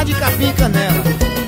lá de Capim e Canela.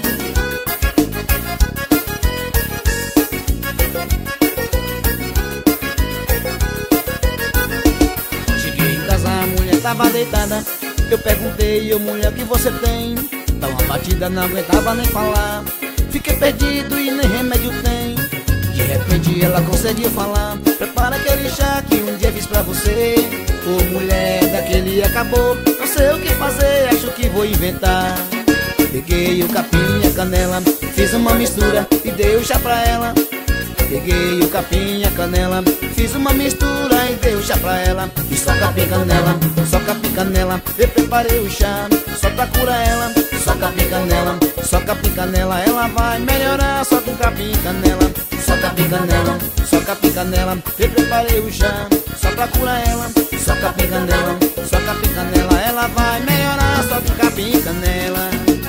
Cheguei em casa, a mulher tava deitada. Eu perguntei, ô mulher, o que você tem? Dá uma batida, não aguentava nem falar. Fiquei perdido e nem remédio tem. De repente ela conseguiu falar: prepara aquele chá que um dia fiz pra você. Ô mulher, daquele acabou, não sei o que fazer, acho que vou inventar. Peguei o capim e a canela, fiz uma mistura e dei o chá pra ela. Peguei o capim e a canela, fiz uma mistura e dei o chá pra ela. E só capim canela, só capim canela, eu preparei o chá só pra curar ela. Só capim canela, só capim canela, ela vai melhorar só com capim e canela. Só capim canela, só capim canela, eu preparei o chá só pra curar ela. Só capim canela, só capim canela, ela vai melhorar só com capim e canela.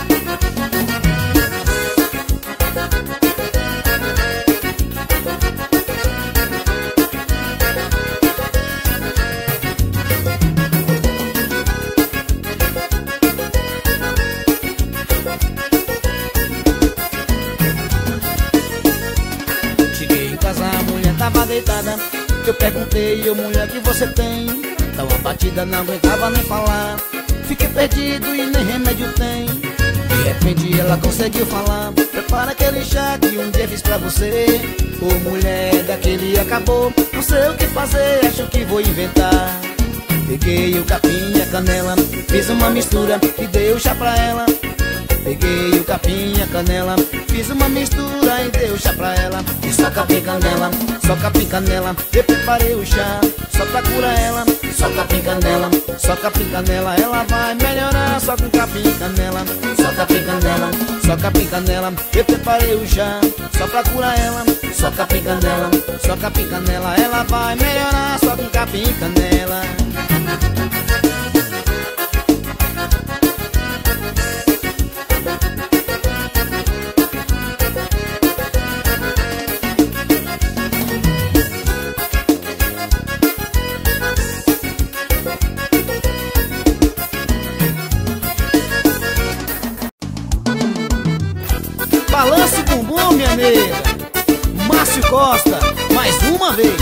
Tava deitada, eu perguntei, ô mulher, o que você tem? Dá uma batida, não aguentava nem falar. Fiquei perdido e nem remédio tem. De repente ela conseguiu falar: prepara aquele chá que um dia fiz pra você. Ô mulher, daquele acabou, não sei o que fazer, acho que vou inventar. Peguei o capim e a canela, fiz uma mistura e dei o chá pra ela. Peguei o capim e a canela, fiz uma mistura e dei o chá pra ela. E só capim canela, só capim canela, eu preparei o chá só pra curar ela. Só capim canela, só capim canela, ela vai melhorar só com capim e canela. Só capim canela, só capim canela, eu preparei o chá só pra curar ela. Só capim canela, só capim canela, ela vai melhorar só com capim e canela. Balança o bumbum, minha nega. Márcio Costa, mais uma vez.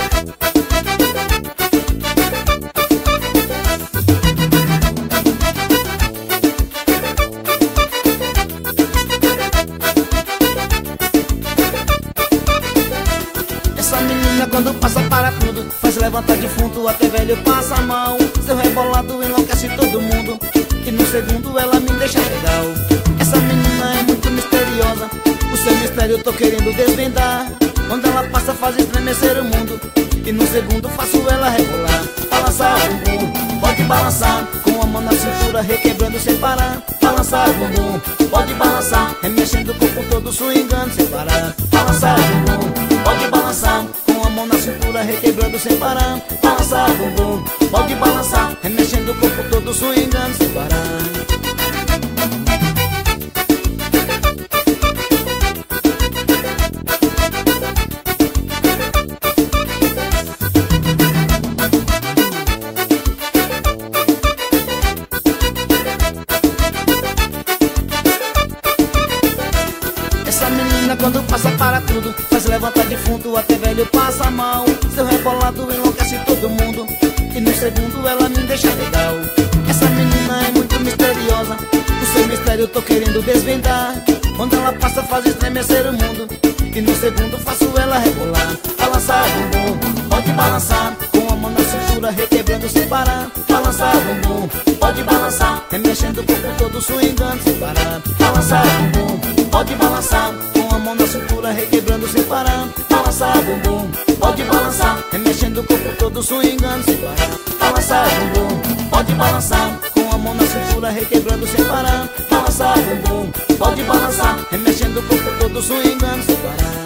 Essa menina quando passa para tudo, faz levantar defunto, até velho passa mal. Seu rebolado enlouquece todo mundo, e no segundo ela me deixa legal. Essa menina é muito misteriosa, o seu mistério eu tô querendo desvendar. Quando ela passa faz estremecer o mundo, e no segundo faço ela rebolar. Balançar o bumbum, pode balançar, com a mão na cintura requebrando sem parar. Balançar o bumbum, pode balançar, remexendo o corpo todo swingando sem parar. Balançar o bumbum, pode balançar, com a mão na cintura requebrando sem parar. Balançar o bumbum, pode balançar, remexendo o corpo todo swingando sem parar. Quando passa para tudo, faz levantar defunto, até velho passa mal. Seu rebolado enlouquece todo mundo, e no segundo ela me deixa legal. Essa menina é muito misteriosa, o seu mistério eu tô querendo desvendar. Quando ela passa faz estremecer o mundo, e no segundo faço ela rebolar. Balançar o bumbum, pode balançar, com a mão na cintura requebrando sem parar. Balançar o bumbum, pode balançar, remexendo o corpo todo swingando sem parar. Balançar o bumbum, pode balançar, com a mão na cintura requebrando sem parar. Balançar o bumbum, pode balançar, remexendo o corpo todo swingando sem parar. Balançar o bumbum, pode balançar, com a mão na cintura requebrando sem parar. Balançar o bumbum, pode balançar, remexendo o corpo todo swingando sem parar.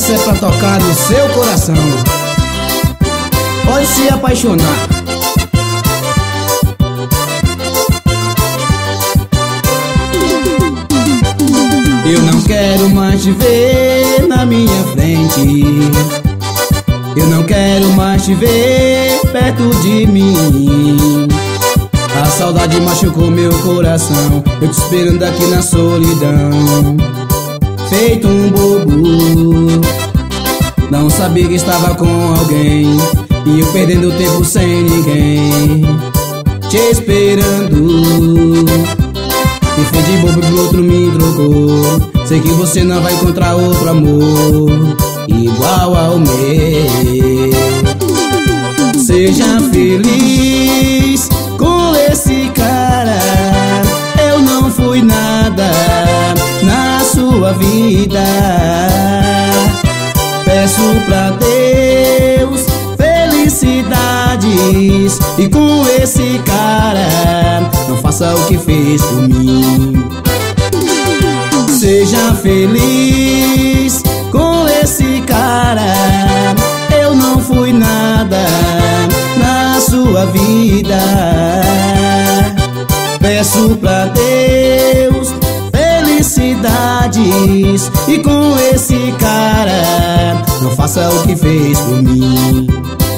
Essa é pra tocar no seu coração. Pode se apaixonar. Eu não quero mais te ver na minha frente. Eu não quero mais te ver perto de mim. A saudade machucou meu coração, eu te esperando aqui na solidão, feito um bobo. Não sabia que estava com alguém, e eu perdendo tempo sem ninguém, te esperando. Me fez de bobo pro outro me trocou. Sei que você não vai encontrar outro amor igual ao meu. Seja feliz com esse cara. Eu não fui nada na sua vida. Peço pra Deus felicidades, e com esse cara não faça o que fez por mim. Seja feliz com esse cara. Eu não fui nada na sua vida. Peço pra Deus felicidades, e com esse cara não faça o que fez por mim.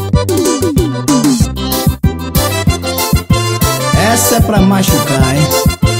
Essa é pra machucar, hein?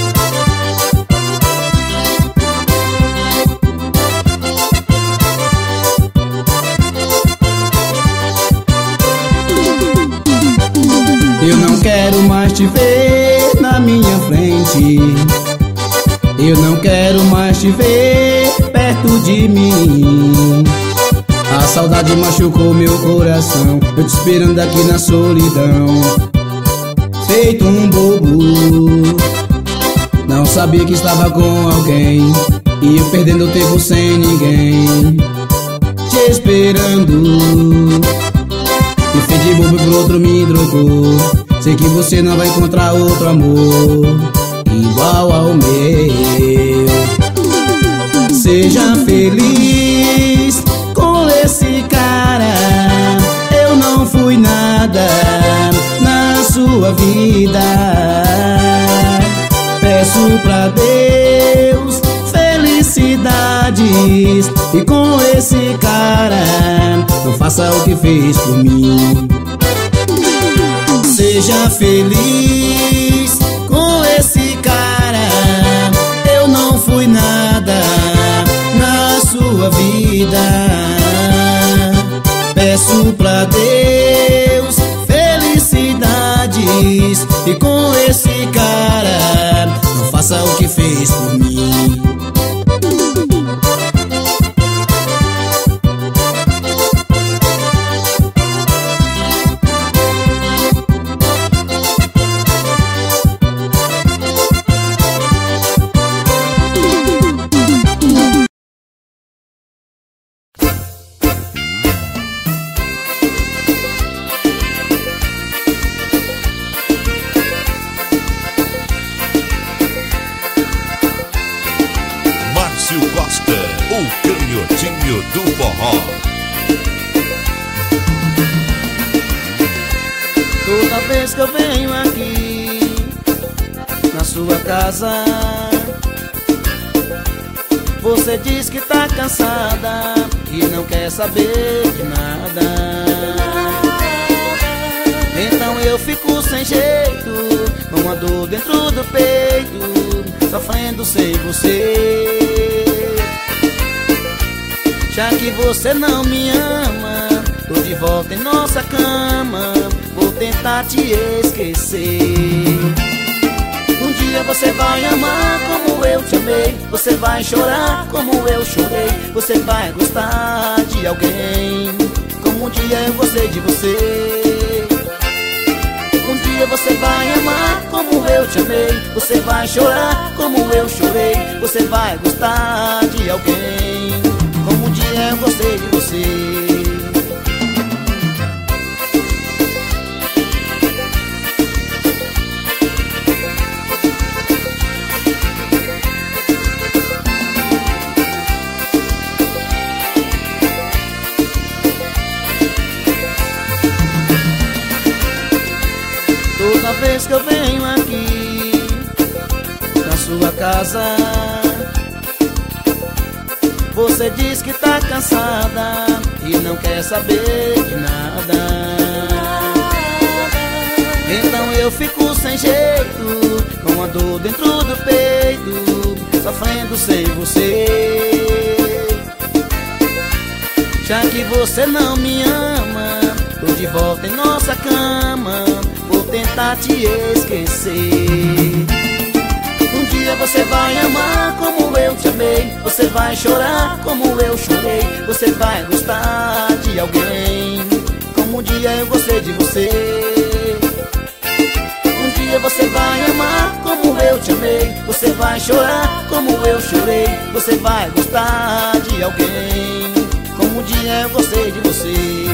Eu não quero mais te ver na minha frente. Eu não quero mais te ver perto de mim. A saudade machucou meu coração, eu te esperando aqui na solidão, feito um bobo. Não sabia que estava com alguém, e eu perdendo tempo sem ninguém, te esperando. Me fez de bobo pro outro me trocou. Sei que você não vai encontrar outro amor igual ao meu. Seja feliz com esse cara. Eu não fui nada na sua vida. Peço pra Deus felicidades, e com esse cara não faça o que fez por mim. Seja feliz com esse cara. Eu não fui nada na sua vida. Peço pra Deus felicidades, e com esse cara não faça o que fez por mim. Do forró. Toda vez que eu venho aqui na sua casa, você diz que tá cansada e não quer saber de nada. Então eu fico sem jeito, com uma dor dentro do peito, sofrendo sem você. Já que você não me ama, tô de volta em nossa cama, vou tentar te esquecer. Um dia você vai amar como eu te amei, você vai chorar como eu chorei, você vai gostar de alguém como um dia eu gostei de você. Um dia você vai amar como eu te amei, você vai chorar como eu chorei, você vai gostar de alguém como um dia eu gostei de você. vez que eu venho aqui na sua casa, você diz que tá cansada e não quer saber de nada. Então eu fico sem jeito, com a dor dentro do peito, sofrendo sem você. Já que você não me ama, tô de volta em nossa cama, vou tentar te esquecer. Um dia você vai amar como eu te amei, você vai chorar como eu chorei, você vai gostar de alguém como um dia eu gostei de você. Um dia você vai amar como eu te amei, você vai chorar como eu chorei, você vai gostar de alguém como um dia eu gostei de você.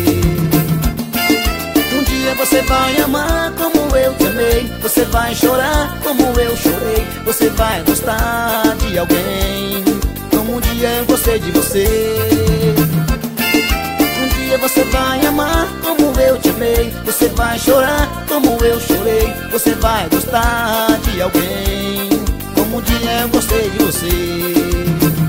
Um dia você vai amar como eu te amei, você vai chorar como eu chorei, você vai gostar de alguém como um dia eu gostei de você. Um dia você vai amar como eu te amei, você vai chorar como eu chorei, você vai gostar de alguém como um dia eu gostei de você.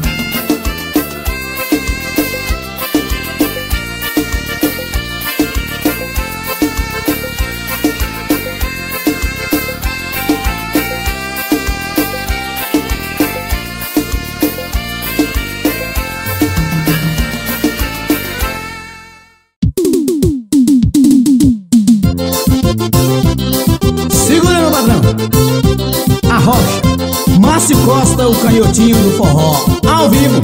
Márcio Costa, o canhotinho do forró, ao vivo.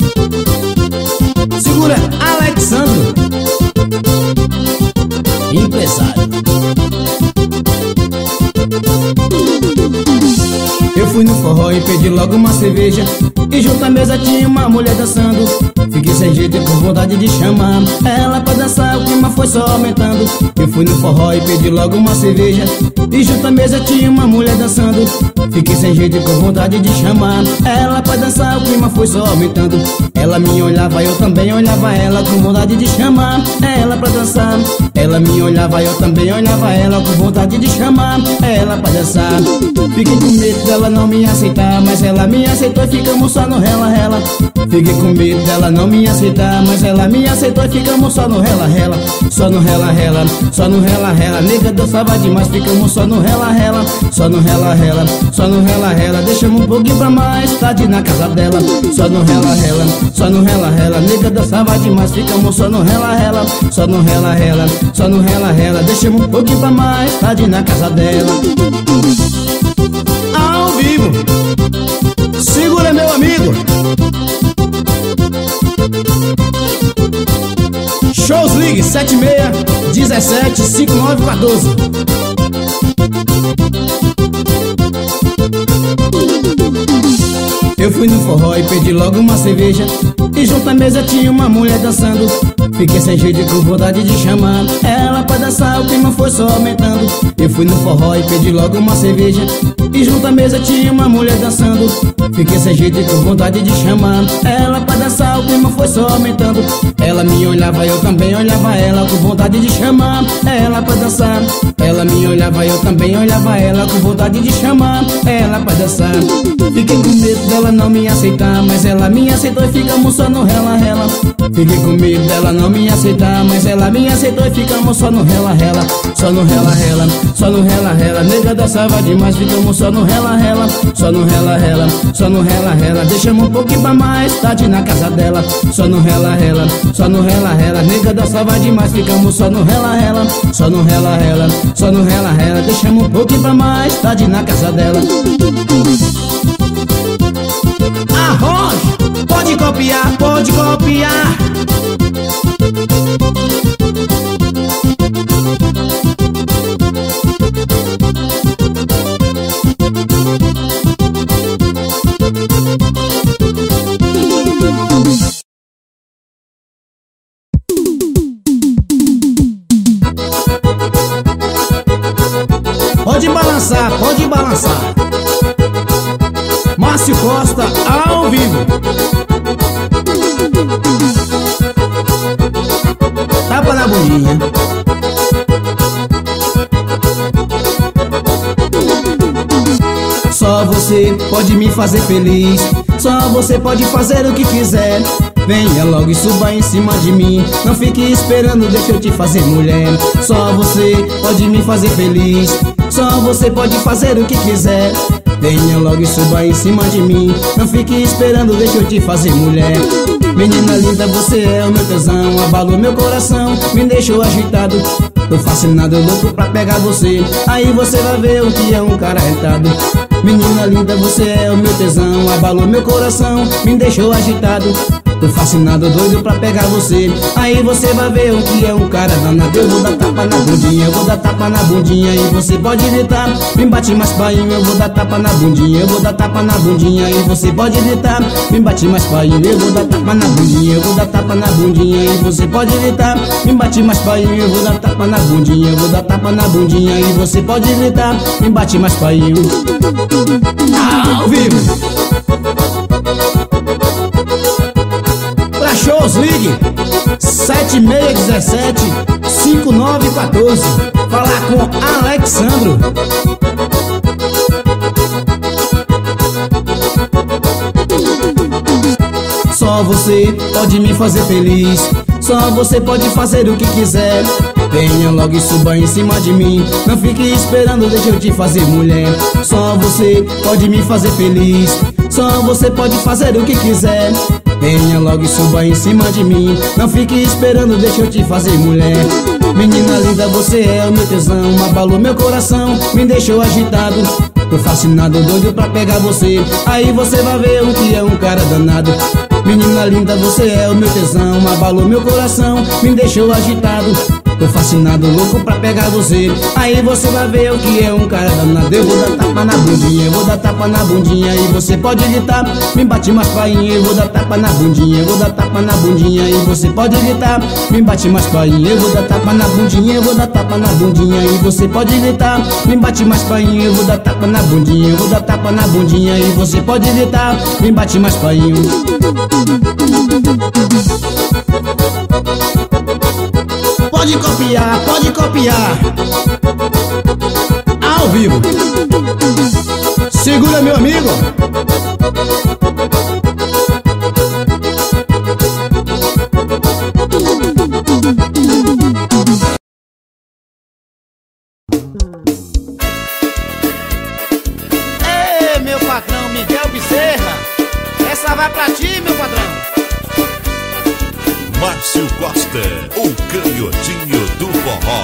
Segura Alexandro, empresário. Eu fui no forró e pedi logo uma cerveja, e junto à mesa tinha uma mulher dançando. Fiquei sem jeito e com vontade de chamar ela pra dançar, o clima foi só aumentando. Eu fui no forró e pedi logo uma cerveja, e junto à mesa tinha uma mulher dançando. Fiquei sem jeito e com vontade de chamar ela pra dançar, o clima foi só aumentando. Ela me olhava, eu também olhava ela, com vontade de chamar ela pra dançar. Ela me olhava, eu também olhava ela, com vontade de chamar ela pra dançar. Fiquei com medo dela não me aceitar, mas ela me aceitou e ficamos só no rela-rela. Fiquei com medo dela não me aceitar, mas ela me aceitou e ficamos só no rela-rela. Só no rela-rela, só no rela-rela. Nega dançava demais, ficamos só no rela-rela. Só no rela-rela, só no rela-rela. Deixamos um pouquinho pra mais tarde na casa dela. Só no rela-rela, só no rela-rela. Nega dançava demais, ficamos só no rela-rela. Só no rela-rela, só no rela-rela. Deixamos um pouquinho pra mais tarde na casa dela. Ao vivo, segura meu amigo. Shows League 76-17-5914. Eu fui no forró e pedi logo uma cerveja, e junto à mesa tinha uma mulher dançando. Fiquei sem jeito e com vontade de chamar ela pra dançar, o clima foi só aumentando. Eu fui no forró e pedi logo uma cerveja, e junto à mesa tinha uma mulher dançando. Fiquei sem jeito e com vontade de chamar ela pra dançar, o clima foi só aumentando. Ela me olhava, eu também olhava ela, com vontade de chamar ela pra dançar. Ela me olhava, eu também olhava ela, com vontade de chamar ela pra dançar. Fiquei com medo dela não me aceitar, mas ela me aceitou e ficamos só no rela-rela. Fiquei com medo dela não me aceitar, mas ela me aceitou e ficamos só no rela-rela. Só no rela-rela, só no rela-rela. Nega dançava demais, ficamos só no rela-rela. Só no rela-rela, só no rela-rela. Deixamos um pouquinho pra mais tarde na casa dela. Só no rela-rela, só no rela-rela. Nega dançava demais, ficamos só no rela-rela. Só no rela-rela, só no rela-rela. Deixamos um pouquinho pra mais tarde na casa dela. Arroz, pode copiar, pode copiar. Pode balançar, pode balançar. Márcio Costa, ao vivo. Tapa na bundinha. Só você pode me fazer feliz, só você pode fazer o que quiser. Venha logo e suba em cima de mim, não fique esperando, deixa eu te fazer mulher. Só você pode me fazer feliz, só você pode fazer o que quiser. Venha logo e suba em cima de mim, não fique esperando, deixa eu te fazer mulher. Menina linda, você é o meu tesão, abalou meu coração, me deixou agitado. Tô fascinado, louco pra pegar você, aí você vai ver o que é um cara retado. Menina linda, você é o meu tesão, abalou meu coração, me deixou agitado. Tô fascinado, doido pra pegar você, aí você vai ver o que é um cara danado. Eu vou dar tapa na bundinha, eu vou dar tapa na bundinha, e você pode gritar, me bate mais painho. Eu vou dar tapa na bundinha, eu vou dar tapa na bundinha, e você pode gritar, me bate mais painho. Eu vou dar tapa na bundinha, eu vou dar tapa na bundinha, e você pode gritar, me bate mais painho. Eu vou dar tapa na bundinha, eu vou dar tapa na bundinha, e você pode gritar, me bate mais painho. Ao vivo. Pra shows, ligue 7617-5914. Falar com Alexandro. Só você pode me fazer feliz, só você pode fazer o que quiser. Venha logo e suba em cima de mim, não fique esperando, deixa eu te fazer mulher. Só você pode me fazer feliz, só você pode fazer o que quiser. Venha logo e suba em cima de mim, não fique esperando, deixa eu te fazer mulher. Menina linda, você é o meu tesão, abalou meu coração, me deixou agitado. Tô fascinado, doido pra pegar você, aí você vai ver o que é um cara danado. Menina linda, você é o meu tesão, abalou meu coração, me deixou agitado. Tô fascinado, louco pra pegar você, aí você vai ver o que é um cara danado. Eu vou dar tapa na bundinha, eu vou dar tapa na bundinha, e você pode gritar, me bate mais painho. Eu vou dar tapa na bundinha, eu vou dar tapa na bundinha, e você pode gritar, me bate mais painho. Eu vou dar tapa na bundinha, eu vou dar tapa na bundinha, e você pode gritar, me bate mais painho. Eu vou dar tapa na bundinha, eu vou dar tapa na bundinha, e você pode gritar, me bate mais painho. Pode copiar, pode copiar. Ao vivo. Segura, meu amigo. Ei, meu patrão Miguel Bezerra, essa vai pra ti, meu patrão. Márcio Costa, o canhotinho do forró.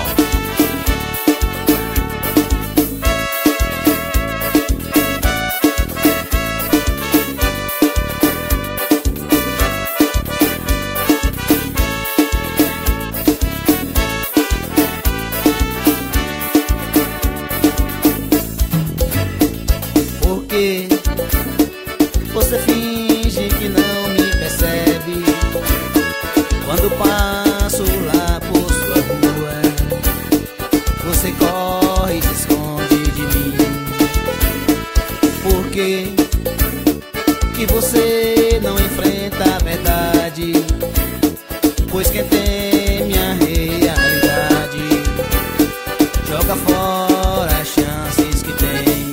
Por que você finge que não me percebe quando passo lá por sua rua? Você corre e se esconde de mim. Por que você não enfrenta a verdade? Pois quem teme a realidade joga fora as chances que tem.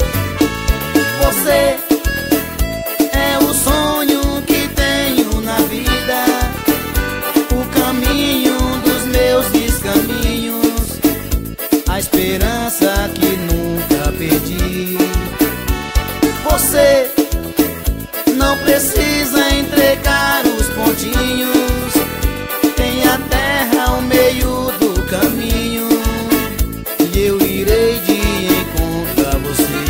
Você é o sonho que tenho na vida, o caminho dos meus descaminhos, a esperança que nunca perdi. Você não precisa entregar os pontinhos, tem a terra ao meio do caminho, e eu irei de encontro a você.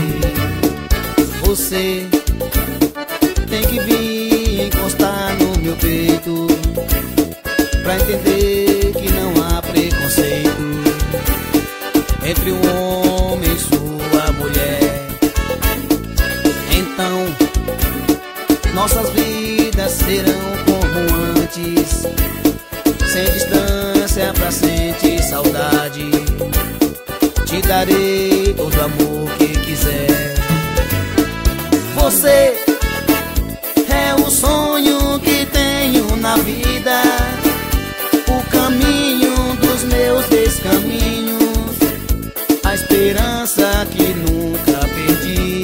Você tem que vir encostar no meu peito pra entender que não há preconceito entre um homem e sua mulher. Então nossas vidas serão como antes, sem distância pra sentir saudade. Te darei todo o amor que quiser. Você é o sonho que tenho na vida, o caminho dos meus descaminhos, a esperança que nunca perdi.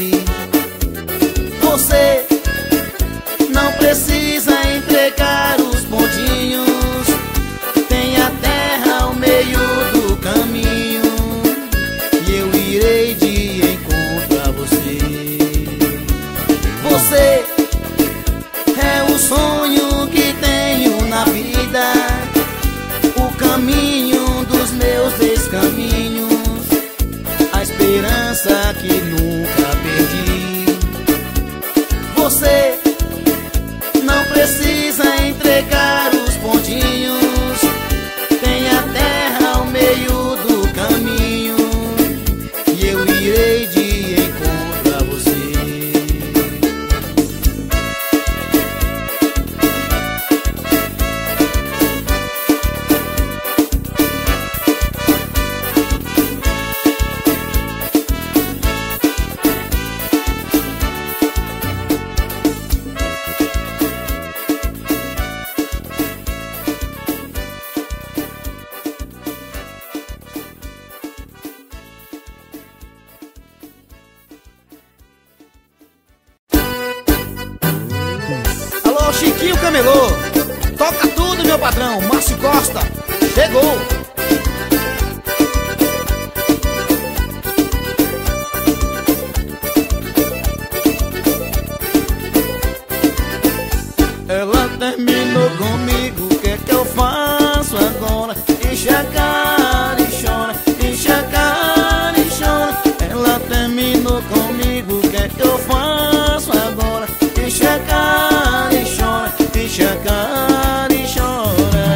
Chiquinho Camelô. Toca tudo, meu patrão. Márcio Costa chegou. Ela terminou comigo, o que é que eu faço agora? Enche a cara e chora, enche a cara e chora. Ela terminou comigo, o que é que eu faço agora? Enche a cara e chora, enche a cara e chora.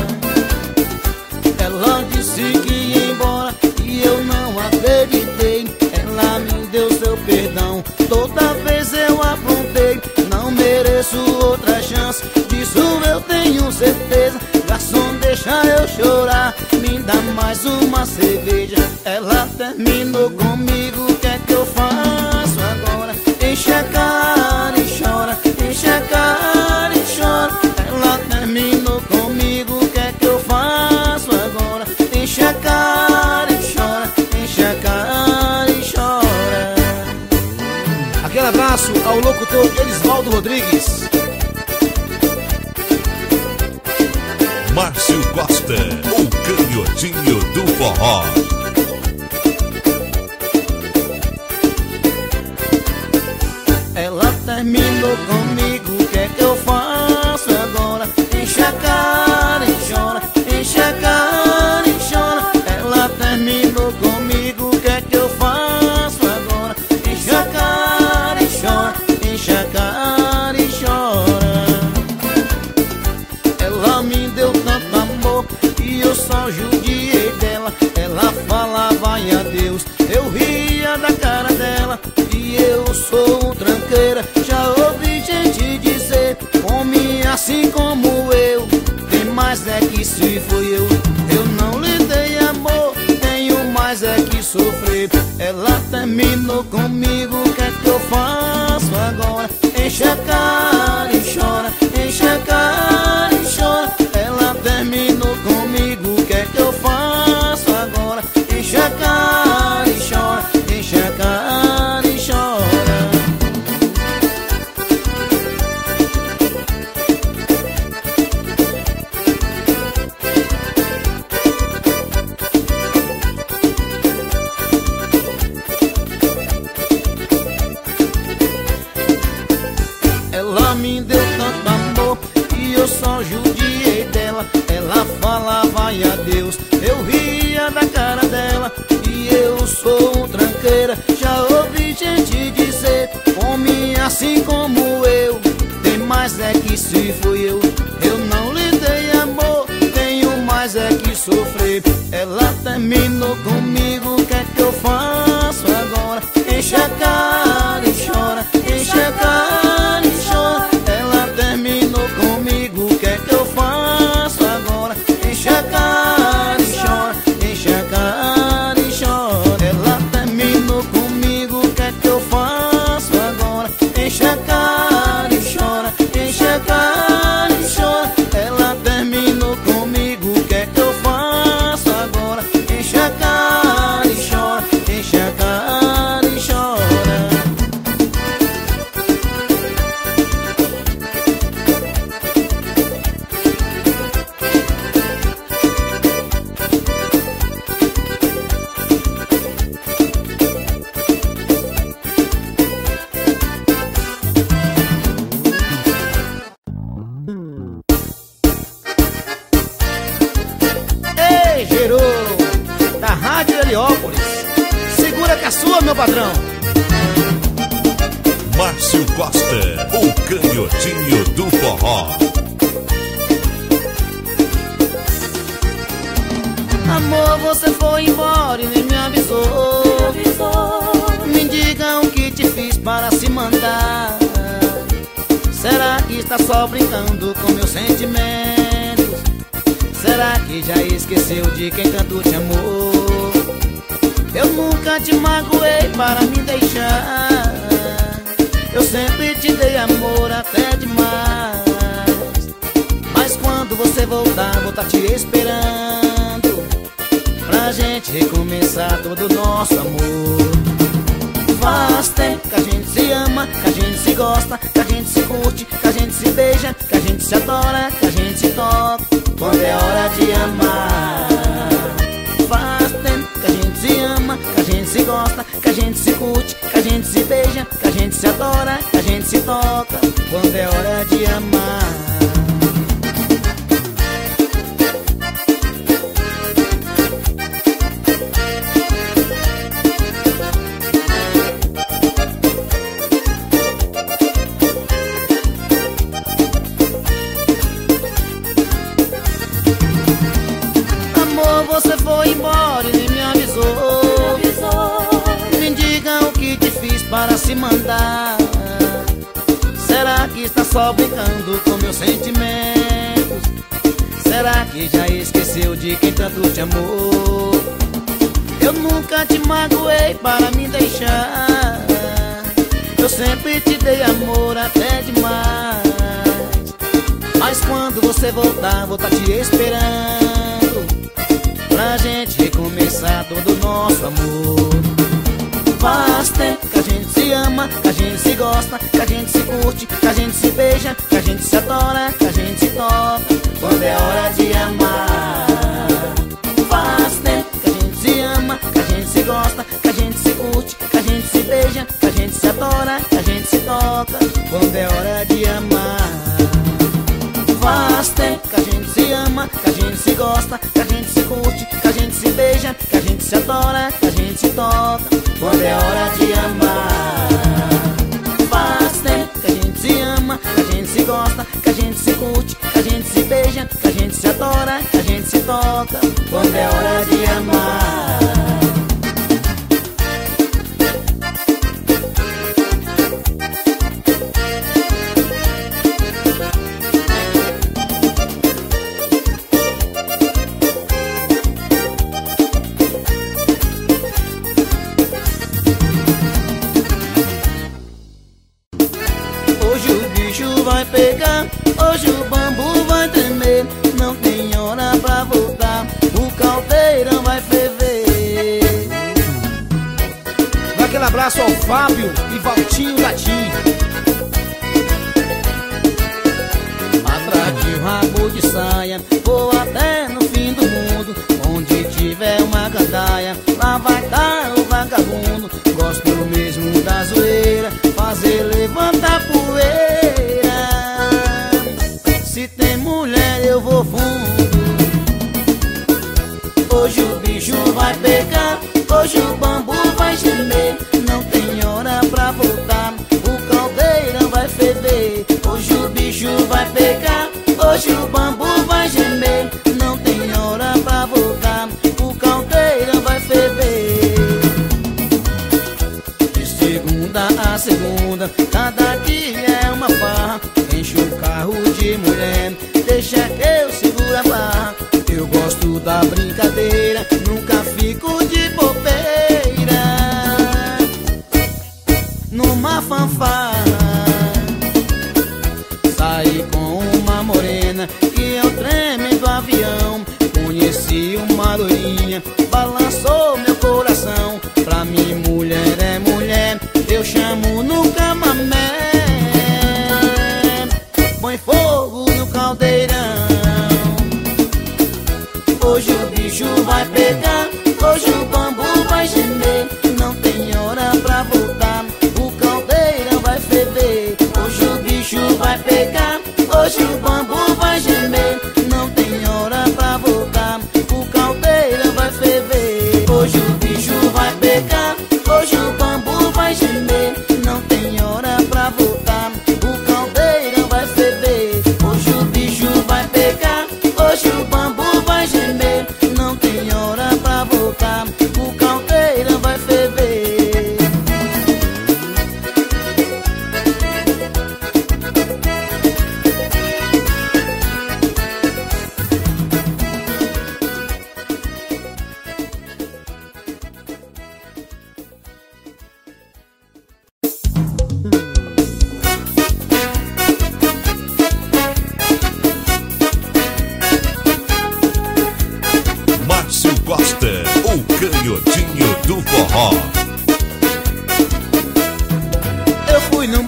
Ela disse que ia embora e eu não acreditei. Ela me deu seu perdão, toda vez eu aprontei. Não mereço outra chance, disso eu tenho certeza. Garçom, deixa eu chorar, me dá mais uma cerveja. Ela terminou comigo, o que é que eu faço agora? Enche a cara e chora, enche a cara e chora. Ela terminou comigo, o que é que eu faço agora? Enche a cara e chora, enche a cara e chora. Aquele abraço ao locutor Elisvaldo Rodrigues. Márcio Costa, o canhotinho do forró. Ela terminou comigo, o que é que eu faço agora? Enche a cara e chora, enche a cara e chora. Ela terminou comigo, o que é que eu faço agora? Enche a cara e chora, enche a cara e chora. Ela me deu tanto amor e eu só judiei dela. Ela falava ai adeus, eu ria da cara dela. E eu sou um tranqueira, já ouvi gente dizer: homem assim como eu, tem mais é que se foi eu. Eu não lhe dei amor, tenho mais é que sofrer. Ela terminou comigo, o que é que eu faço agora? Enche a cara e chora, enche a cara e chora. Ela terminou comigo, o que é que eu faço agora? Enche a cara e chora, enche a cara e chora. Ela me deu tanto amor e eu só judiei dela. Ela falava ai adeus, eu ria da cara dela. E eu sou um tranqueira, já ouvi gente dizer: homem assim como eu, tem mais é que se foi eu. Eu não lhe dei amor, tenho mais é que sofrer. Ela terminou comigo, o que é que eu faço agora? Enche a cara e chora, enche a cara e chora. Ela terminou comigo, o que é que eu faço agora? Enche a cara e chora, enche a cara e chora. Ela terminou comigo, o que é que eu faço agora? Enche a cara e chora, enche a cara e chora. Ela terminou comigo, o que é que eu faço agora? Enche a cara e chora, enche a cara e chora. Ei, Gerô, da Rádio Heliópolis, segura que é sua, meu patrão. Márcio Costa, o canhotinho do forró. Amor, você foi embora e nem me avisou. Me diga o que te fiz para se mandar. Será que está só brincando com meus sentimentos? Será que já esqueceu de quem tanto te amou? Eu nunca te magoei para me deixar. Eu sempre te dei amor até demais. Mas quando você voltar, vou estar te esperando, pra gente recomeçar todo o nosso amor. Faz tempo que a gente se ama, que a gente se gosta, que a gente se curte, que a gente se beija, que a gente se adora, que a gente se toca. Quando é hora de amar, faz tempo que a gente se ama, que a gente se gosta, que a gente se curte, que a gente se beija, que a gente se adora, que a gente se toca. Quando é hora de amar. Você foi embora e nem me avisou. Me diga o que te fiz para se mandar. Será que está só brincando com meus sentimentos? Será que já esqueceu de quem tanto te amou? Eu nunca te magoei para me deixar. Eu sempre te dei amor até demais. Mas quando você voltar, vou estar te esperando, pra gente recomeçar todo o nosso amor. Faz tempo que a gente se ama, que a gente se gosta, que a gente se curte, que a gente se beija, que a gente se adora, que a gente se toca. Quando é hora de amar. Faz tempo que a gente se ama, que a gente se gosta, que a gente se curte, que a gente se beija, que a gente se adora, que a gente se toca. Quando é hora de amar. Faz tempo que a gente se ama, que a gente se gosta, que a gente se curte, que a gente se beija, que a gente se adora, que a gente se toca. Quando é hora de amar. Faz tempo que a gente se ama, que a gente se gosta, que a gente se curte, que a gente se beija, que a gente se adora, que a gente se toca. Quando é hora de amar. Vai pegar, hoje o bambu vai tremer. Não tem hora pra voltar, o caldeirão vai ferver. Dá aquele abraço ao Fábio e Valtinho da TIM. Atrás de um rabo de saia, vou até no fim do mundo. Onde tiver uma gandaia, lá vai estar o vagabundo. Gosto mesmo da zoeira, fazer levantar poeira. Se tem mulher eu vou fundo. Hoje o bicho vai pegar, hoje o bambu vai gemer. Não tem hora pra voltar, o caldeirão vai ferver. Hoje o bicho vai pegar, hoje o bambu vai gemer. Não tem hora pra voltar, o caldeirão vai ferver. De segunda a segunda, cada dia é uma farra. Enche o carro de mulher, deixa que eu seguro a barra. Eu gosto da brincadeira, nunca fico de bobeira. Numa fanfarra, saí com uma morena que é o tremendo avião. Conheci uma loirinha, balançou meu coração. Pra mim mulher é mulher, eu chamo no camamé. Põe fogo no caldeirão. Hoje o bicho vai pegar, hoje o bambu vai gemer. Não tem hora pra voltar, o caldeirão vai ferver.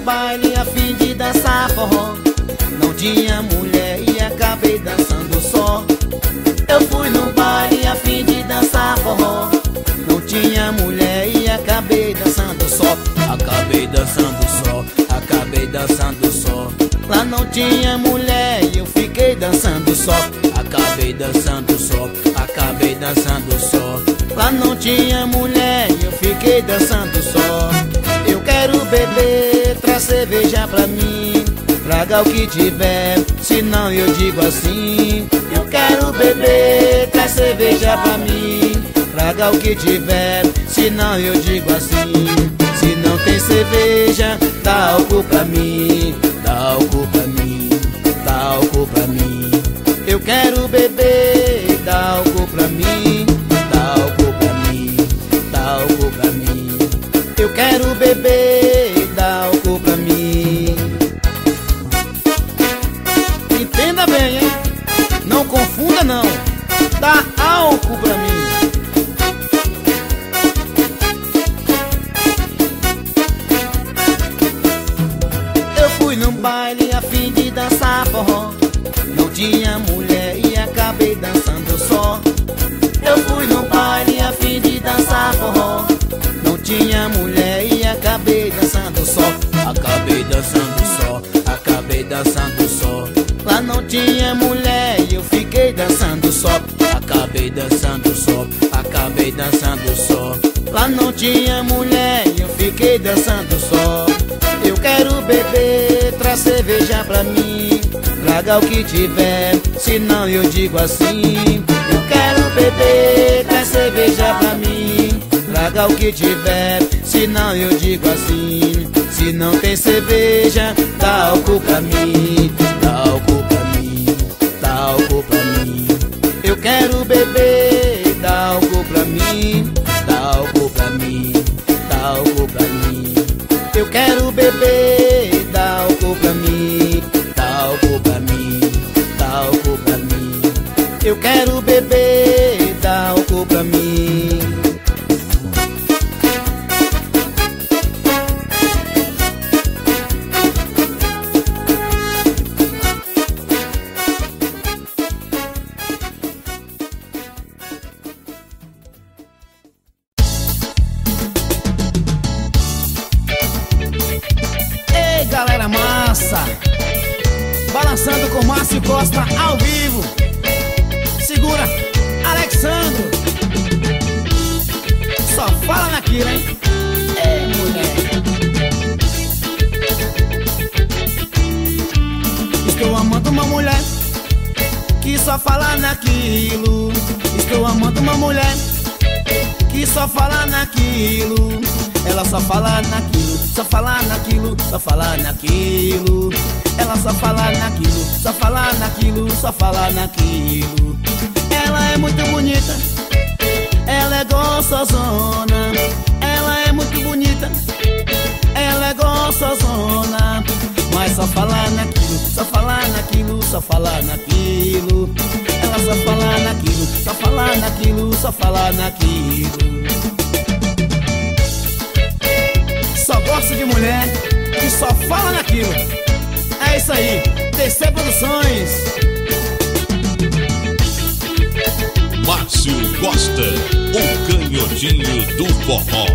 baile a fim de dançar forró. Não tinha mulher e acabei dançando só. Eu fui no baile a fim de dançar forró. Não tinha mulher e acabei dançando só. Acabei dançando só, acabei dançando só. Lá não tinha mulher e eu fiquei dançando só. Acabei dançando só, acabei dançando só. Lá não tinha mulher e eu fiquei dançando só. Eu quero beber, traz cerveja pra mim. Traga o que tiver, senão eu digo assim. Eu quero beber, traz cerveja pra mim. Traga o que tiver, senão eu digo assim. Se não tem cerveja, dá álcool pra mim. Dá álcool pra mim, dá álcool pra mim. Eu quero beber, dá álcool pra mim. Dá álcool pra mim, dá álcool pra mim. Eu quero beber, dá álcool pra mim. Entenda bem, hein? Não confunda não. Dá álcool pra mim. Eu fui num baile a fim de dançar forró. Não tinha mulher e acabei dançando só. Eu fui num baile a fim de dançar forró. Não tinha mulher e acabei dançando só. Acabei dançando só, acabei dançando só. Lá não tinha mulher e eu fiquei dançando só. Acabei dançando só, acabei dançando só. Lá não tinha mulher e eu fiquei dançando só. Eu quero beber, traz cerveja pra mim. Traga o que tiver, senão eu digo assim. Eu quero beber, traz cerveja pra mim. Traga o que tiver, senão eu digo assim. Se não tem cerveja, dá álcool pra mim. Dá álcool pra mim, dá álcool pra mim. Eu quero beber, dá álcool pra mim. Dá álcool pra mim, dá álcool pra mim. Eu quero beber, dá álcool pra mim. Dá álcool pra mim, dá álcool pra mim. Eu quero beber, dá álcool pra mim. Galera massa, balançando com Márcio Costa ao vivo. Segura, Alexandro. Só fala naquilo, hein? Ei, mulher. Estou amando uma mulher que só fala naquilo. Estou amando uma mulher que só fala naquilo. Ela só fala naquilo, só fala naquilo, só fala naquilo. Ela só fala naquilo, só fala naquilo, só fala naquilo. Ela é muito bonita, ela é gostosona. Ela é muito bonita, ela é gostosona. Mas só fala naquilo, só fala naquilo, só fala naquilo. Ela só fala naquilo, só fala naquilo, só fala naquilo. Só gosto de mulher que só fala naquilo. É isso aí, TC Produções. Márcio Costa, o canhotinho do forró.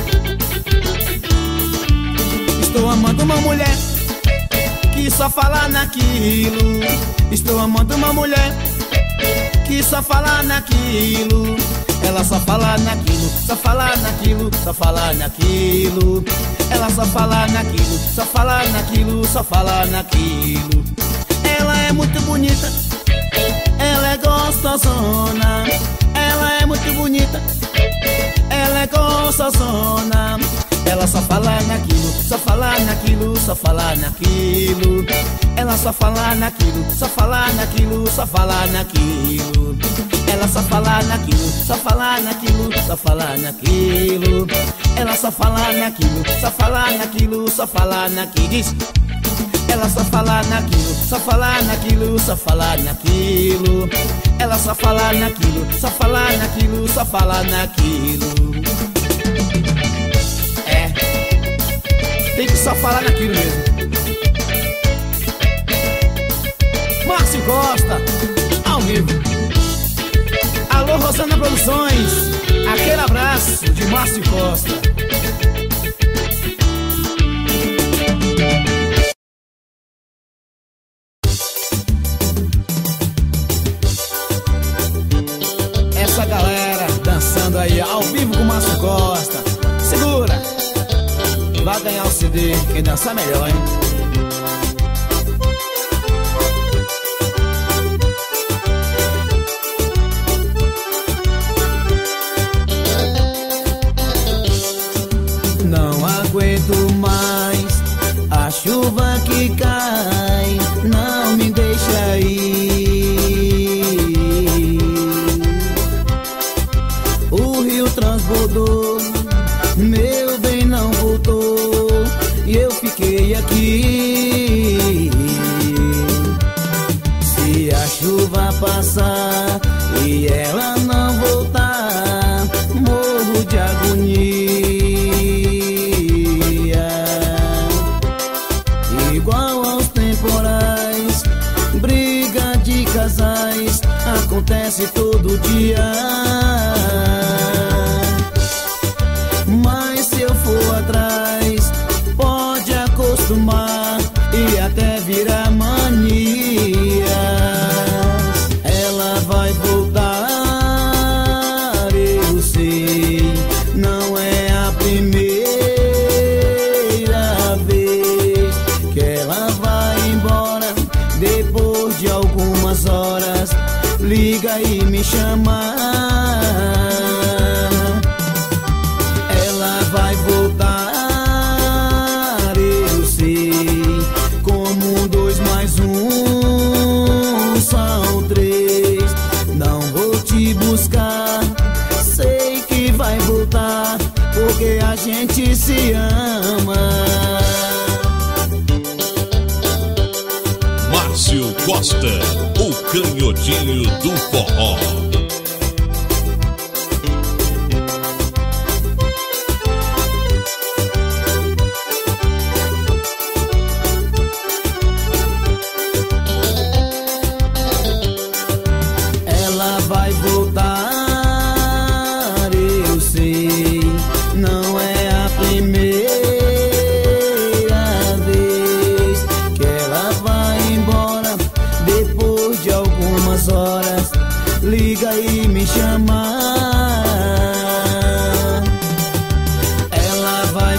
Estou amando uma mulher que só fala naquilo. Estou amando uma mulher que só fala naquilo. Ela só fala naquilo, só fala naquilo, só fala naquilo. Ela só fala naquilo, só fala naquilo, só fala naquilo. Ela é muito bonita, ela é gostosona. Ela é muito bonita, ela é gostosona. Ela só fala naquilo, só fala naquilo, só fala naquilo. Ela só fala naquilo, só fala naquilo, só fala naquilo. Ela só fala naquilo, só fala naquilo, só fala naquilo. Ela só fala naquilo, só fala naquilo, só fala naquilo. Diz. Ela só fala naquilo, só fala naquilo, só fala naquilo. Ela só fala naquilo, só fala naquilo, só fala naquilo. É, tem que só falar naquilo mesmo. Márcio Costa, ao vivo. Alô, Rosana Produções, aquele abraço de Márcio Costa. Essa galera dançando aí ao vivo com Márcio Costa. Segura! Vai ganhar o CD, quem dançar melhor, hein? Não aguento mais a chuva que cai, não me deixa ir. O rio transbordou, meu bem não voltou, e eu fiquei aqui. Se a chuva passar e ela não voltar, morro de agonia. Igual aos temporais, briga de casais, acontece todo dia. Mas se eu for atrás, pode acostumar e até virar manias. Ela vai voltar, eu sei, não é a primeira vez que ela vai embora. Depois de algumas horas, liga e me chama. Ela vai voltar, eu sei, como 2 mais 1 são 3. Não vou te buscar, sei que vai voltar, porque a gente se ama. Márcio Costa, o canhotinho do forró. Ela vai voltar, eu sei, não é a primeira vez que ela vai embora. Depois de algumas horas, liga e me chama. Ela vai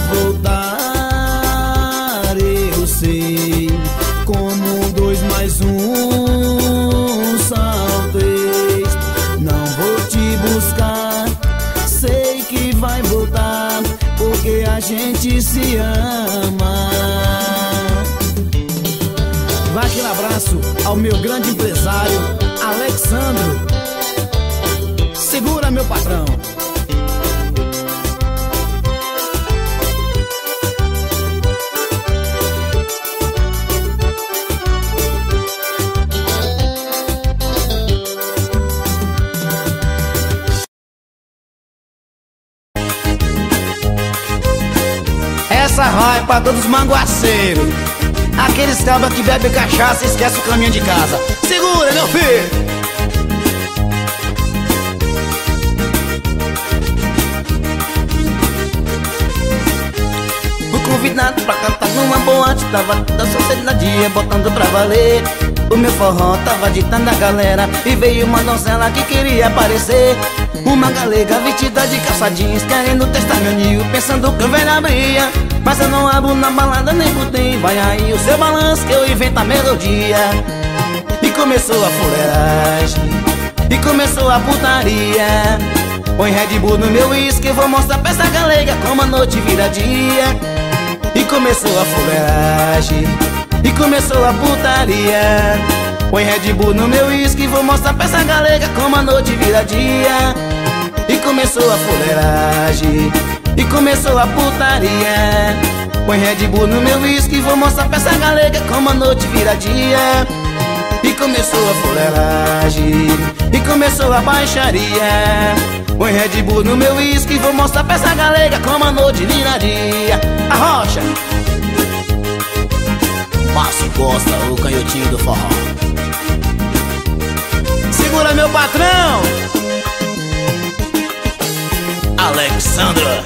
voltar, eu sei, como 2 mais 1 são 3. Não vou te buscar, sei que vai voltar, porque a gente se ama. Vai aquele abraço ao meu grande empresário, Alexandro. Segura, meu patrão. Essa vai pra todos os manguaceiros, aqueles cabras que bebem cachaça e esquecem o caminho de casa. Segura, meu filho! Fui convidado pra cantar numa boate, tava toda sociedade botando pra valer. O meu forró tava ditando a galera, e veio uma donzela que queria aparecer. Uma galega vestida de calça jeans, querendo testar meu ninho, pensando que eu velho abria. Mas eu não abro na balada nem botem. Vai aí o seu balanço que eu invento a melodia. E começou a fuleiragem, e começou a putaria. Põe Red Bull no meu uísque, vou mostrar pra essa galega como a noite vira dia. E começou a fuleiragem, e começou a putaria. Põe Red Bull no meu uísque, vou mostrar pra essa galega como a noite vira dia. E começou a fuleiragem, e começou a putaria. Põe Red Bull no meu uísque, vou mostrar pra essa galega como a noite vira dia. E começou a fuleiragem, e começou a baixaria. Põe Red Bull no meu uísque, vou mostrar pra essa galega como a noite vira dia. Arrocha! Costa, o canhotinho do forró. Segura meu patrão, Alexandra.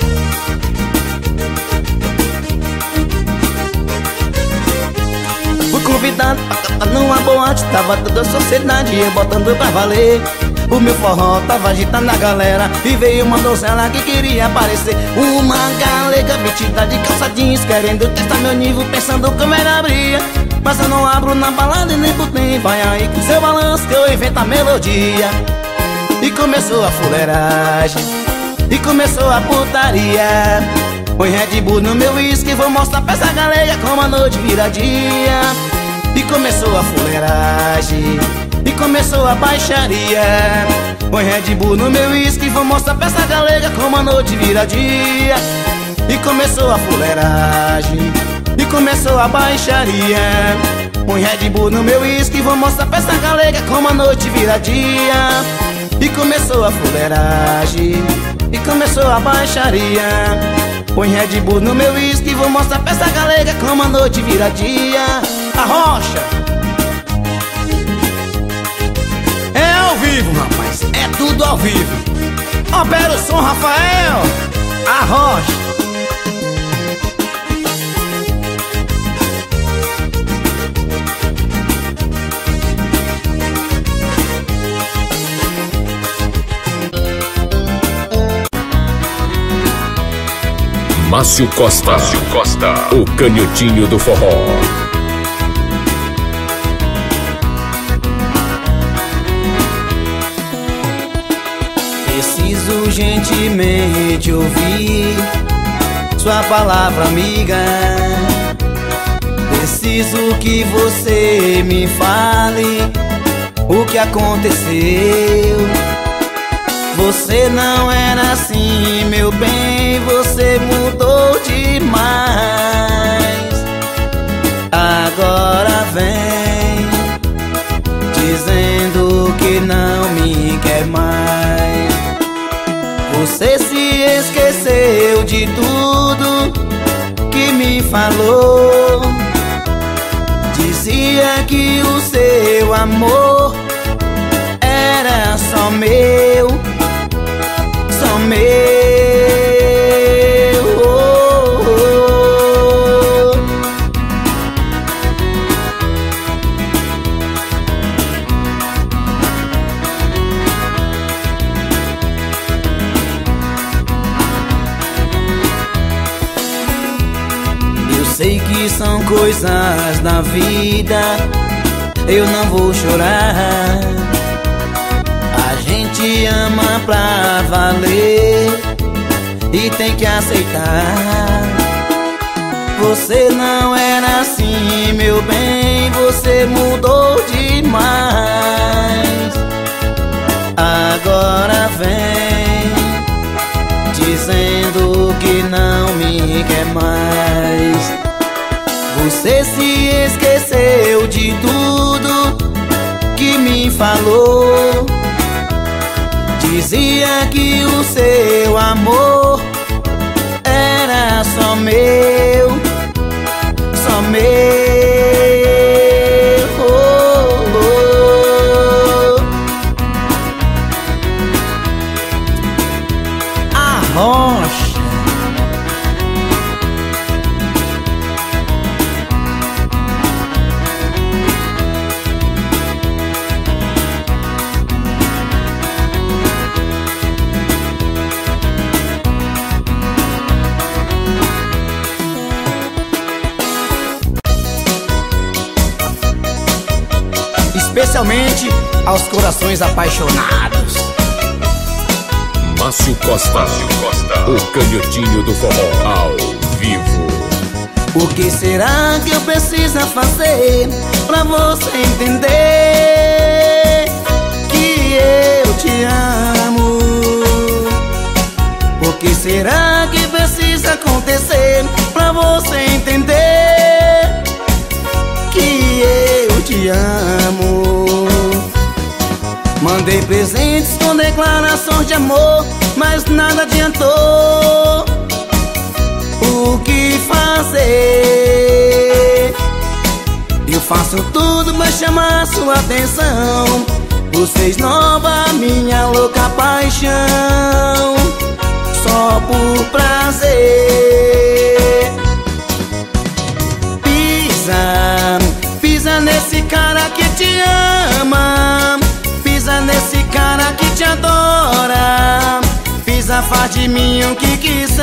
Fui convidado pra cantar numa boate, tava toda a sociedade eu botando pra valer. O meu forró tava agitando a galera e veio uma donzela que queria aparecer. Uma galega vestida de calça jeans, querendo testar meu nível, pensando como era abria. Mas eu não abro na balada e nem por tempo. Vai aí com seu balanço que eu invento a melodia. E começou a fuleiragem, e começou a putaria. Põe Red Bull no meu whisky, vou mostrar pra essa galega como a noite vira dia. E começou a fuleiragem, e começou a baixaria. Põe Red Bull no meu whisky, vou mostrar pra essa galega como a noite vira dia. E começou a fuleiragem, e começou a baixaria. Põe Red Bull no meu whisky, vou mostrar pra essa galega como a noite vira dia. E começou a fuleiragem, e começou a baixaria. Põe Red Bull no meu whisky, vou mostrar pra essa galega como a noite vira dia. A rocha é ao vivo, rapaz, é tudo ao vivo. Opera o som, Rafael. A rocha. Márcio Costa, o canhotinho do forró. Preciso urgentemente ouvir sua palavra amiga. Preciso que você me fale o que aconteceu. Você não era assim, meu bem, você mudou demais. Agora vem dizendo que não me quer mais. Você se esqueceu de tudo que me falou. Dizia que o seu amor era só meu, só meu. Eu sei que são coisas da vida, eu não vou chorar. A gente ama pra valer e tem que aceitar. Você não era assim, meu bem, você mudou demais. Agora vem dizendo que não me quer mais. Você se esqueceu de tudo que me falou. Dizia que o seu amor era só meu, só meu. A rocha. Especialmente aos corações apaixonados. Márcio Costa, o canhotinho do forró, ao vivo. O que será que eu preciso fazer pra você entender que eu te amo? O que será que precisa acontecer pra você entender que eu te amo? Mandei presentes com declarações de amor, mas nada adiantou. O que fazer? Eu faço tudo pra chamar sua atenção. Você esnova minha louca paixão, só por prazer. Pisa, pisa nesse cara que te ama, pisa nesse cara que te adora, pisa, faz de mim o que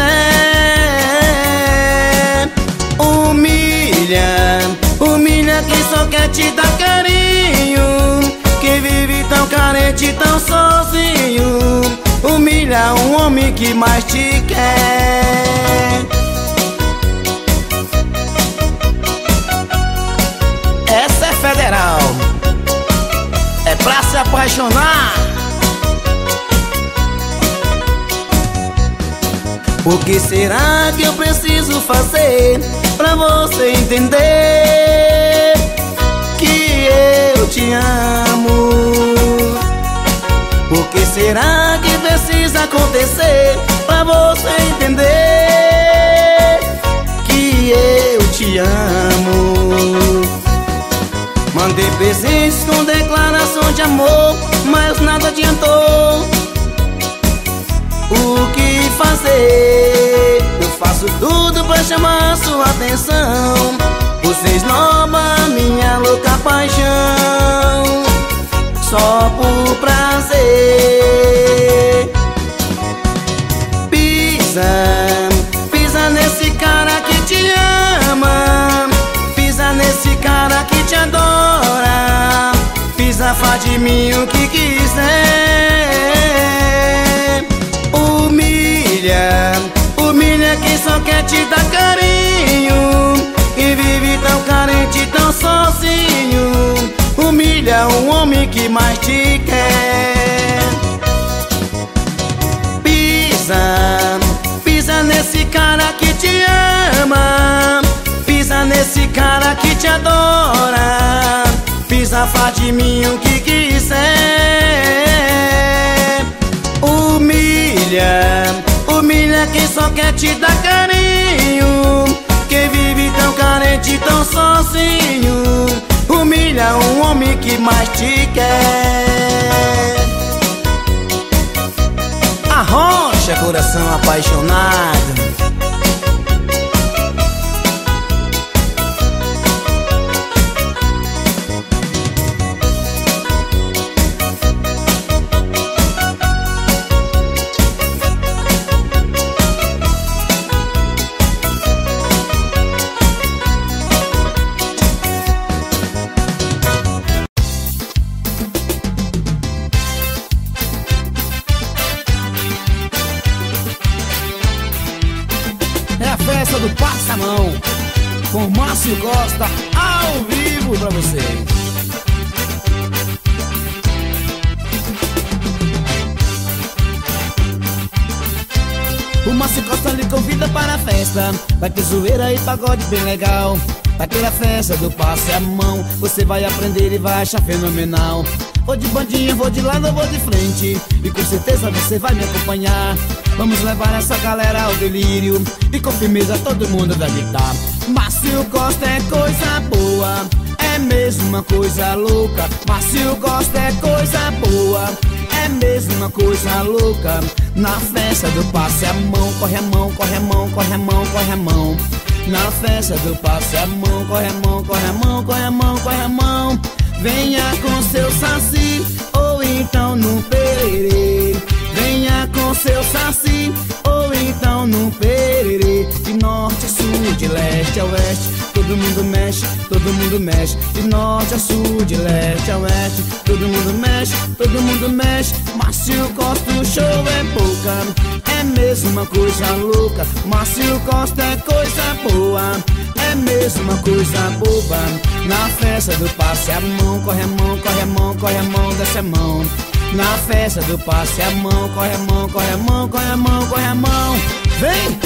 quiser. Humilha, humilha quem só quer te dar carinho, que vive tão carente, tão sozinho. Humilha um homem que mais te quer. Essa é federal, é pra se apaixonar. O que será que eu preciso fazer pra você entender que eu te amo? O que será que precisa acontecer pra você entender que eu te amo? Mandei presentes com declaração de amor, mas nada adiantou. O que fazer? Eu faço tudo pra chamar sua atenção. Você esnoba minha louca paixão, só por prazer. Pisa, pisa nesse cara que te ama, pisa nesse cara que te adora, pisa, faz de mim o que quiser. Humilha, humilha quem só quer te dar carinho, e vive tão carente, tão sozinho. Humilha um homem que mais te quer. Pisa, pisa nesse cara que te ama, pisa nesse cara que te adora, pisa, faz de mim o que quiser. Humilha, humilha quem só quer te dar carinho, que vive tão carente, tão sozinho. Humilha um homem que mais te quer. Arrocha, coração apaixonado. Do Passamão, com Márcio Costa, ao vivo pra vocês. O Márcio Costa lhe convida para a festa, vai ter zoeira e pagode bem legal. Vai ter a festa do passe a mão, você vai aprender e vai achar fenomenal. Vou de bandinha, vou de lado, vou de frente, e com certeza você vai me acompanhar. Vamos levar essa galera ao delírio, e com firmeza todo mundo vai gritar: Márcio Costa é coisa boa, é mesmo uma coisa louca. Márcio Costa é coisa boa, é mesmo uma coisa louca. Na festa do passe a mão, corre a mão, corre a mão, corre a mão, corre a mão. Na festa do passe a mão, corre a mão, corre a mão, corre a mão, corre a mão. Venha com seu saci, ou então no pererê. Venha com seu saci, ou então no pererê. De norte a sul, de leste a oeste, todo mundo mexe, todo mundo mexe. De norte a sul, de leste a oeste, todo mundo mexe, todo mundo mexe. Márcio Costa, o show é pouca, é mesmo uma coisa louca. Márcio Costa é coisa boa, é mesmo uma coisa boba. Na festa do passe a mão, corre a mão, corre a mão, corre a mão, desce a mão. Na festa do passe a mão, corre a mão, corre a mão, corre a mão, corre a mão. Vem!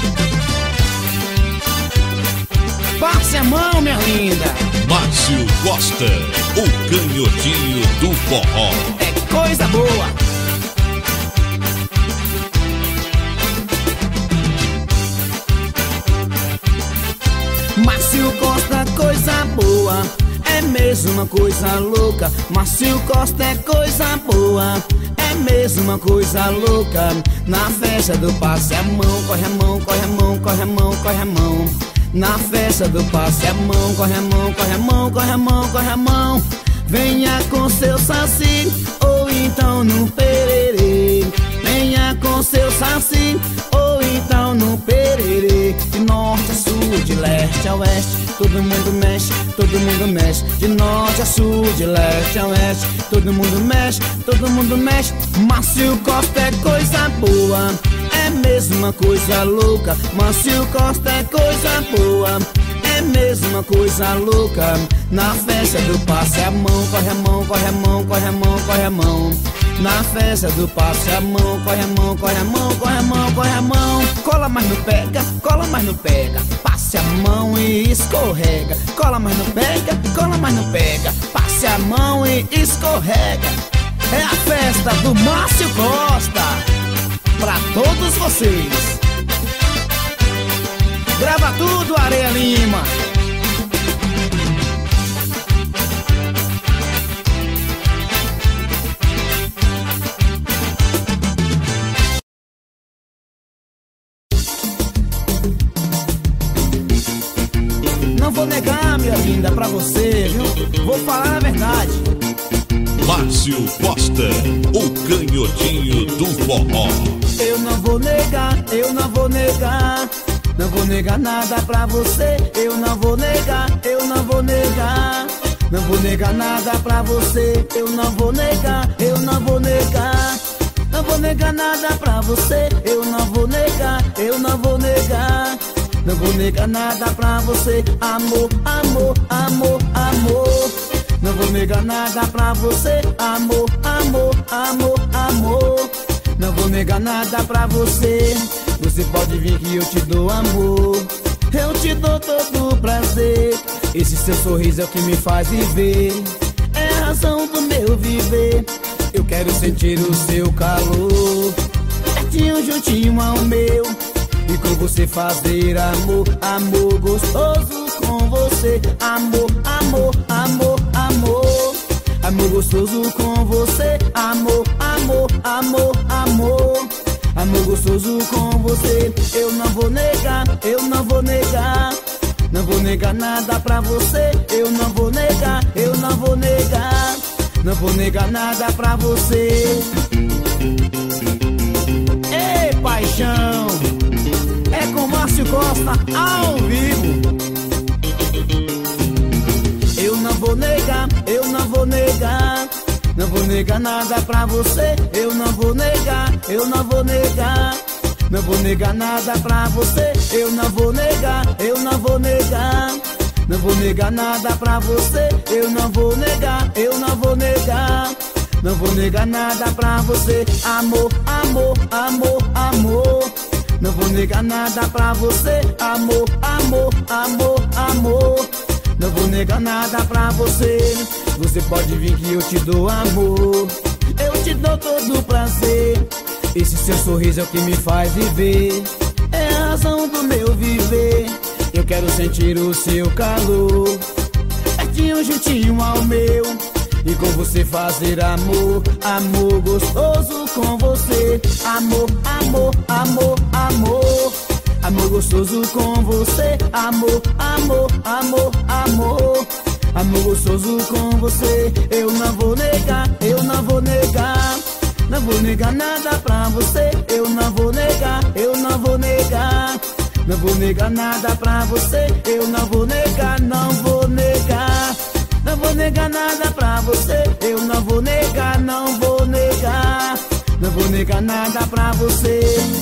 Passe a mão, minha linda. Márcio Costa, o canhotinho do forró. É coisa boa. Márcio Costa, coisa boa, é mesmo uma coisa louca. Márcio Costa é coisa boa, é mesmo uma coisa louca. Na festa do passe a mão, corre a mão, corre a mão, corre a mão, corre a mão. Na festa do passe a mão, corre a mão, corre a mão, corre a mão, corre a mão. Venha com seu saci, ou então no pererê. Venha com seu saci, ou então no pererê. De norte a sul, de leste a oeste, todo mundo mexe, todo mundo mexe. De norte a sul, de leste a oeste, todo mundo mexe, todo mundo mexe. Márcio Costa é coisa boa, é mesmo uma coisa louca. Márcio Costa é coisa boa, é mesmo uma coisa louca. Na festa do passe a mão, corre a mão, corre a mão, corre a mão, corre a mão. Na festa do passe a mão, corre a mão, corre a mão, corre a mão, corre a mão. Cola, mas não pega, cola, mas não pega. Passe a mão e escorrega. Cola, mas não pega, cola, mas não pega. Passe a mão e escorrega. É a festa do Márcio Costa, pra todos vocês. Grava tudo, Areia Lima. Não vou negar, minha linda, pra você, viu? Vou falar a verdade. Márcio Costa, o canhotinho do forró. Eu não vou negar, eu não vou negar. Não vou negar nada pra você. Eu não vou negar, eu não vou negar. Não vou negar nada pra você. Eu não vou negar, eu não vou negar. Não vou negar nada pra você. Eu não vou negar, eu não vou negar. Não vou negar nada pra você. Amor, amor, amor, amor. Não vou negar nada pra você. Amor, amor, amor, amor. Não vou negar nada pra você. Você pode vir que eu te dou amor. Eu te dou todo o prazer. Esse seu sorriso é o que me faz viver. É a razão do meu viver. Eu quero sentir o seu calor, pertinho, juntinho ao meu. E com você fazer amor, amor gostoso com você. Amor, amor, amor, amor. Amor gostoso com você. Amor, amor, amor, amor. Amor gostoso com você. Eu não vou negar, eu não vou negar. Não vou negar nada pra você. Eu não vou negar, eu não vou negar. Não vou negar nada pra você. Ei, paixão, é com Márcio Costa ao vivo. Eu não vou negar, eu não vou negar. Não vou negar nada pra você. Eu não vou negar, eu não vou negar. Não vou negar nada pra você. Eu não vou negar, eu não vou negar. Não vou negar nada pra você. Eu não vou negar, eu não vou negar. Não vou negar nada pra você. Amor, amor, amor, amor. Não vou negar nada pra você. Amor, amor, amor, amor. Não vou negar nada pra você. Você pode vir que eu te dou amor. Eu te dou todo o prazer. Esse seu sorriso é o que me faz viver. É a razão do meu viver. Eu quero sentir o seu calor, pertinho, juntinho ao meu. E com você fazer amor, amor gostoso com você. Amor, amor, amor, amor. Amor gostoso com você. Amor, amor, amor, amor. Amor gostoso com você. Eu não vou negar, eu não vou negar. Não vou negar nada pra você. Eu não vou negar, eu não vou negar. Não vou negar nada pra você. Eu não vou negar, não vou negar. Não vou negar nada pra você. Eu não vou negar, não vou negar. Não vou negar nada pra você.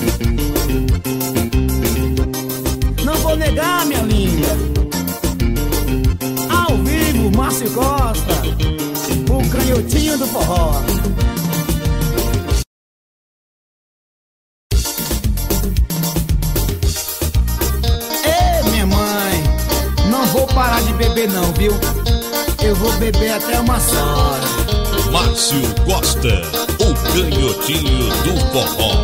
Não vou negar, minha linda. Ao vivo, Márcio Costa, o canhotinho do forró. Ei, minha mãe, não vou parar de beber não, viu? Eu vou beber até umas horas. Márcio Costa, o canhotinho do forró.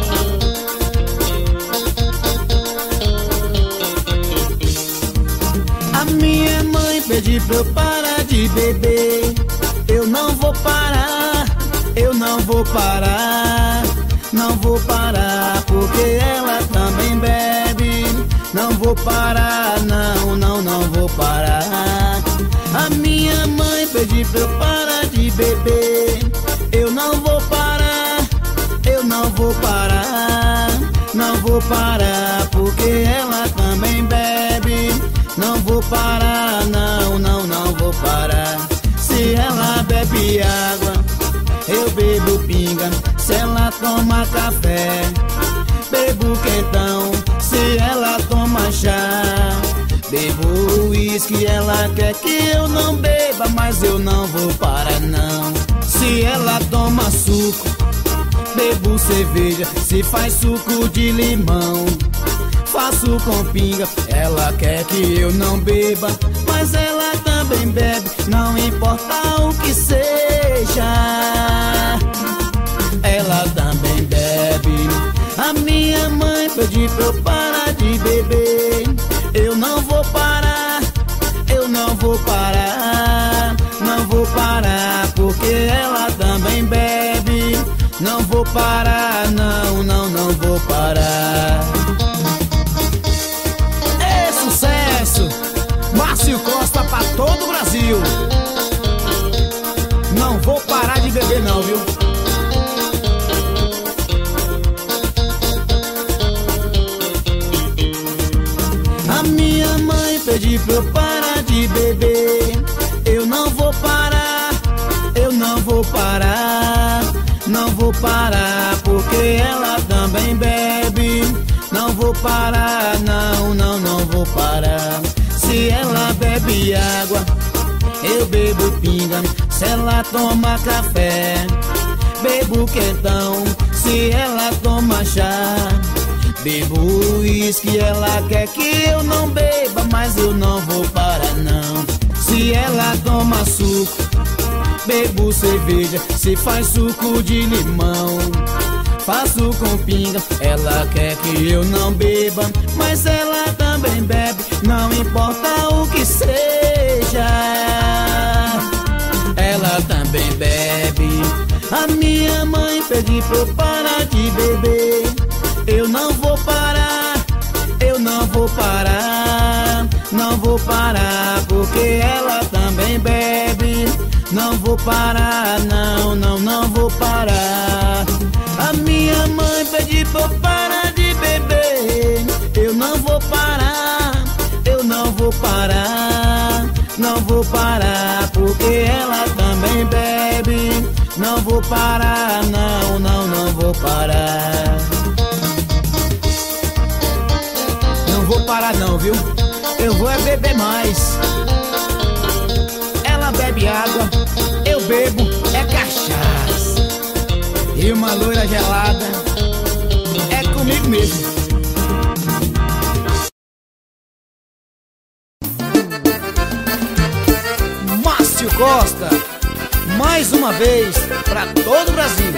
A minha mãe pediu pra eu parar de beber. Eu não vou parar, eu não vou parar. Não vou parar porque ela também bebe. Não vou parar, não vou parar. A minha mãe pediu pra eu parar de beber. Eu não vou parar, eu não vou parar. Não vou parar porque ela também bebe. Não vou parar, não vou parar. Se ela bebe água, eu bebo pinga. Se ela toma café, bebo quentão. Se ela toma chá, bebo uísque. Ela quer que eu não beba, mas eu não vou parar não. Se ela toma suco, bebo cerveja. Se faz suco de limão, faço com pinga. Ela quer que eu não beba, mas ela também bebe. Não importa o que seja, ela também bebe. A minha mãe pediu pra eu parar de beber. Eu não vou parar, eu não vou parar. Não vou parar porque ela também bebe. Não vou parar, não vou parar. É sucesso! Márcio Costa pra todo o Brasil. Não vou parar de beber não, viu? A minha mãe pediu pra eu parar de beber. Eu não vou parar, eu não vou parar. Não vou parar porque ela também bebe. Não vou parar, não vou parar. Se ela bebe água, eu bebo pinga. Se ela toma café, bebo quentão. Se ela toma chá, bebo uísque. Ela quer que eu não beba, mas eu não vou parar não. Se ela toma suco, bebo cerveja. Se faz suco de limão, faço com pinga. Ela quer que eu não beba, mas ela também bebe. Não importa o que seja, ela também bebe. A minha mãe pediu pra eu parar de beber. Eu não vou parar, eu não vou parar. Não vou parar porque ela também bebe. Não vou parar, não vou parar. A minha mãe pediu pra eu parar de beber. Eu não vou parar, eu não vou parar. Não vou parar porque ela também bebe. Não vou parar, não vou parar. Não vou parar não, viu? Eu vou é beber mais. Ela bebe água, eu bebo é cachaça. E uma loira gelada é comigo mesmo. Márcio Costa, mais uma vez pra todo o Brasil.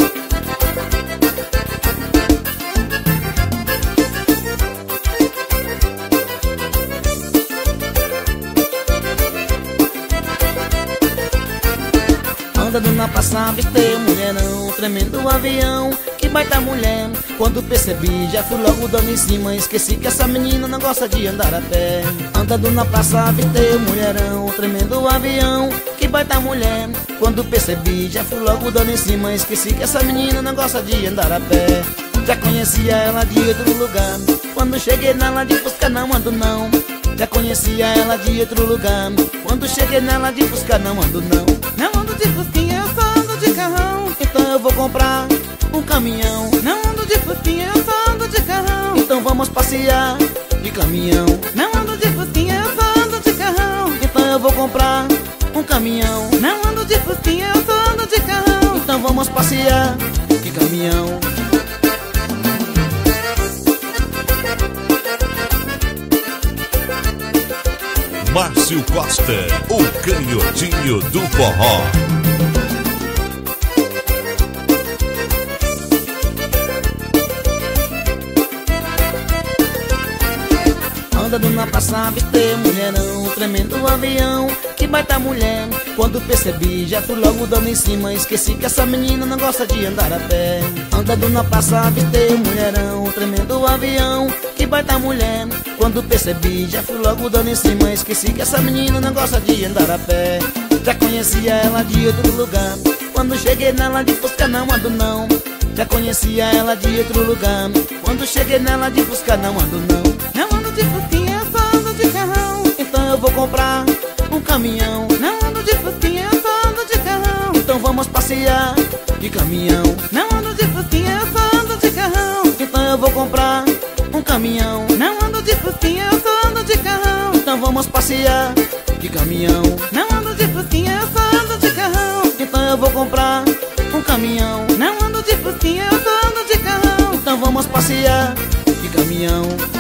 Andando na praça, avistei mulherão, tremendo avião, que baita mulher. Quando percebi, já fui logo dando em cima. Esqueci que essa menina não gosta de andar a pé. Andando na praça, avistei mulherão, tremendo avião, que baita mulher. Quando percebi, já fui logo dando em cima. Esqueci que essa menina não gosta de andar a pé. Já conhecia ela de outro lugar. Quando cheguei nela de busca não ando não. Já conhecia ela de outro lugar. Quando cheguei nela de busca não ando não. Não ando de fusquinha, eu só ando de carrão. Então eu vou comprar um caminhão. Não ando de fusquinha, eu só ando de carrão. Então vamos passear de caminhão. Não ando de fusquinha, eu só ando de carrão. Então eu vou comprar um caminhão. Não ando de fusquinha, eu só ando de carrão. Então vamos passear de caminhão. Márcio Costa, o canhotinho do forró. Andando na praça, avistei mulherão, tremendo avião, que baita mulher. Quando percebi, já fui logo dando em cima. Esqueci que essa menina não gosta de andar a pé. Andando na praça, avistei mulherão, tremendo avião, que baita mulher. Quando percebi, já fui logo dando em cima. Esqueci que essa menina não gosta de andar a pé. Já conhecia ela de outro lugar. Quando cheguei nela de busca não ando não. Já conhecia ela de outro lugar. Quando cheguei nela de busca não ando não. Não ando de fusquinha, eu só ando de carrão. Então eu vou comprar um caminhão. Não ando de fusquinha, eu só ando de carrão. Então vamos passear de caminhão. Não ando de fusquinha, eu só ando de carrão. Então eu vou comprar um caminhão. Não ando de fusquinha, eu só ando de carrão. Então vamos passear de caminhão. Não ando de fusquinha, eu só ando de carrão. Então eu vou comprar um caminhão. Não ando de fusquinha, eu só ando de carrão. Então vamos passear de caminhão.